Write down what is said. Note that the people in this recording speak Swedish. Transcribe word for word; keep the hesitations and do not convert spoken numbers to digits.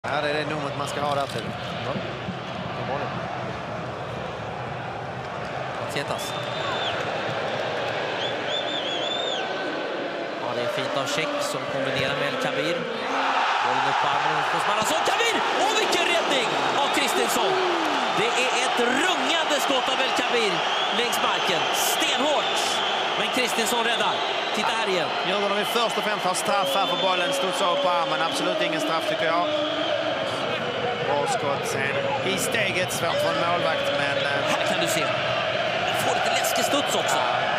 Här är det numret man ska ha där till. Ja. Matsetas. Ja, det är fint av Check som kombinerar med El Kabir. Bollen upp på armen hos Malasson. Kabir! Åh, vilken räddning av Kristinsson! Det är ett rungande skott av El Kabir längs marken. Stenhårt. Men Kristinsson räddar. Titta här igen. Djurgården vill först och främst ha straff här för bollen. Studsar upp på armen. Absolut ingen straff tycker jag. Bra skott sen i steget. Svårt för en målvakt, men... Här kan du se. Den får lite läskig studs också.